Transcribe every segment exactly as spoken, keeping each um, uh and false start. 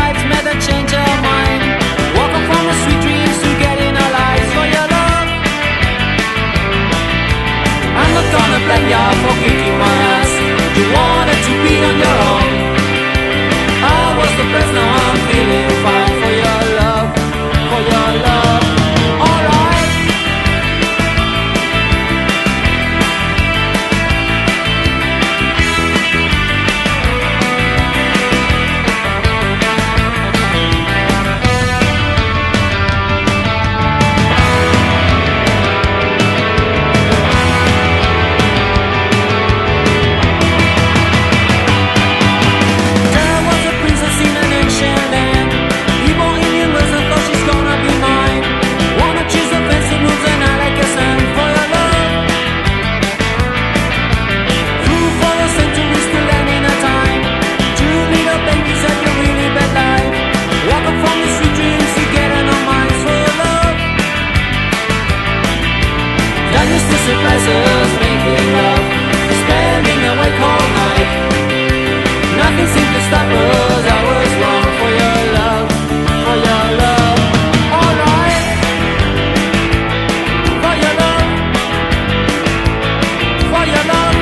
lives made her change her mind. Walking from the sweet dreams to getting our lives for your love. I'm not gonna blame ya for kicking my ass. You wanted to be on your own. I was the best, now I'm feeling fine for your love, for your love. Alright. Places making love, spending awake all night. Nothing seemed to stop us. I was wrong for your love, for your love. Alright, for your love, for your love.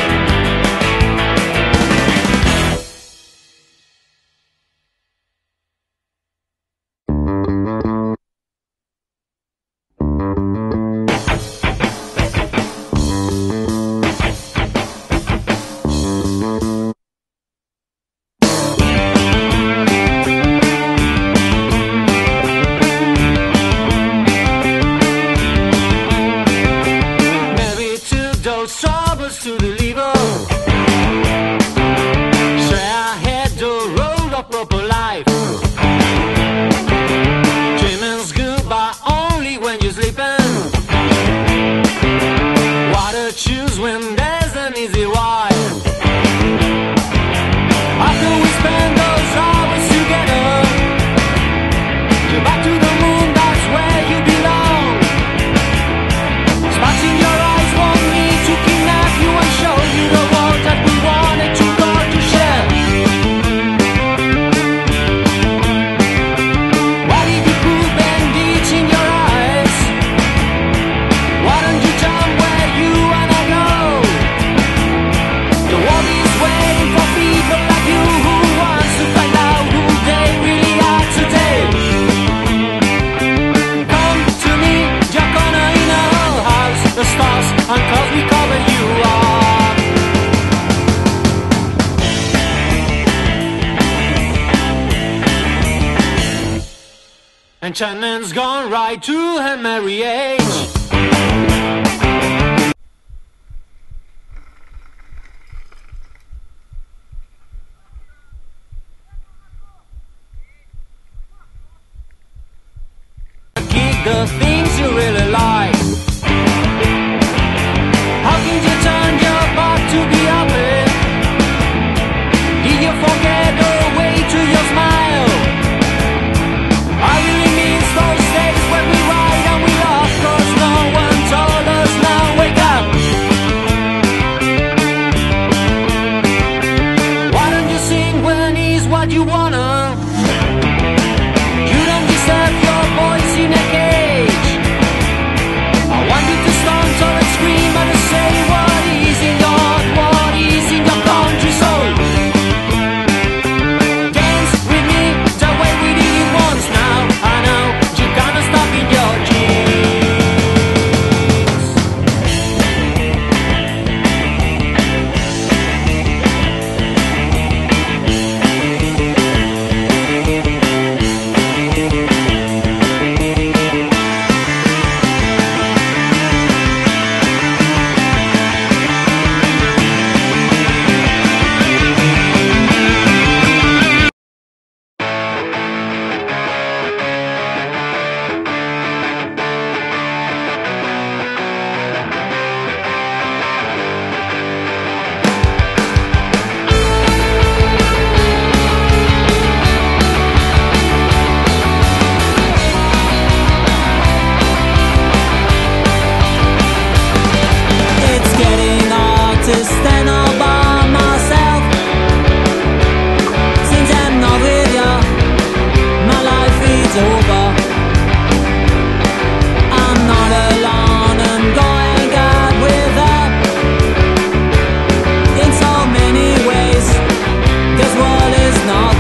To the liver, say I had the road of proper life. Dreaming's goodbye only when you're sleeping. Why to choose when there's an easy ride? After we spend those hours together, you're back to the moon, that's where you belong. Sparks in your eyes want me to kidnap you and show you the world that we wanted to go to share. Why did you put bandage in your eyes? Why don't you jump where you wanna go? The world is waiting for people like you who wants to find out who they really are today. Come to me, your corner in a whole house. The stars and clouds we cover you up. Enchantment's gone right to her merry age. Keep the things you really like. How can you turn your back to be happy? Did you forget the way to your smile? I really miss those days when we ride and we laugh, 'cause no one told us now wake up. Why don't you sing when it's what you wanna? You don't deserve your voice in a cage. I want you to stand tall and scream and say what is in your heart, what is in your country soul. Dance with me the way we did it once now. I know you're gonna stop in your dreams.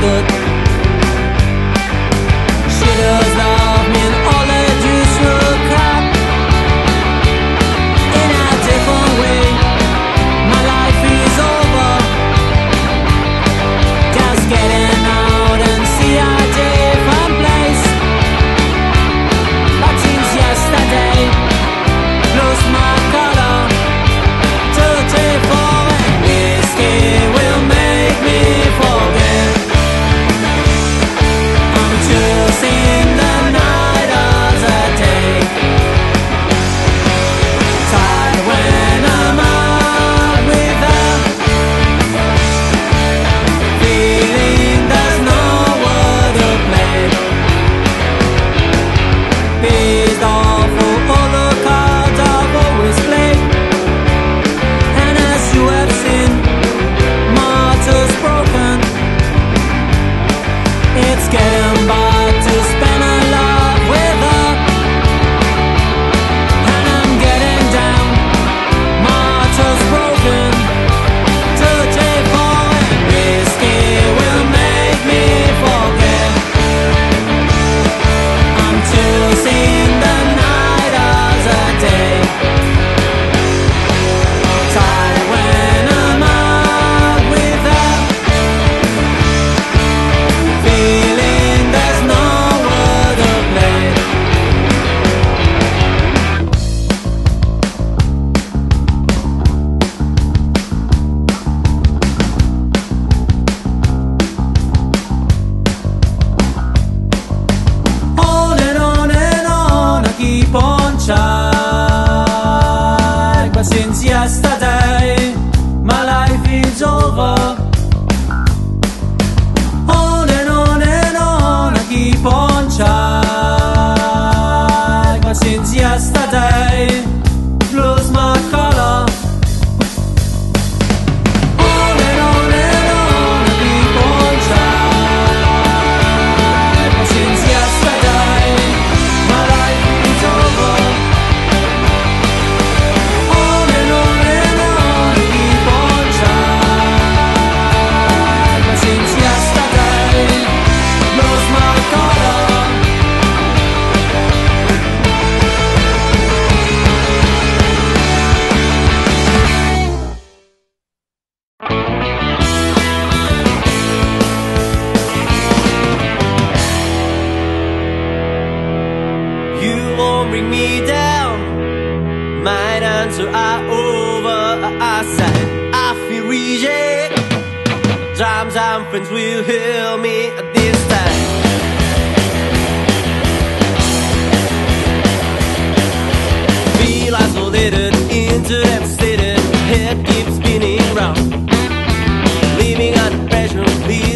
good. She does love me and all the juice will cut. In a different way, my life is over. Just getting out and see a different place. But since yesterday, lost my color to take for and whiskey will make me forget. I'm choosing the night as a day. Tired when I'm out with her, feeling there's nowhere to play. Pissed off for all the cards I've always played. And as you have seen, my heart is broken. It's getting bad to spend a lot with her. And I'm getting down, my heart is broken. To take for and whiskey will make me forget. I'm choosing the night as a day. Tired when I'm out with her, feeling there's nowhere to play. On and on and on, I keep on trying. But since yesterday, my life is over. On and on and on, I keep on trying. But since yesterday, lose my color. On and on and on, I keep on trying. But since yesterday, my life is over. On and on and on, I keep on trying. But since yesterday, lost my color. You won't bring me down. My answer are over. I said I feel reject. Times and friends will heal me at this time. Feel isolated, into devastated. Head keeps spinning round. Living under pressure,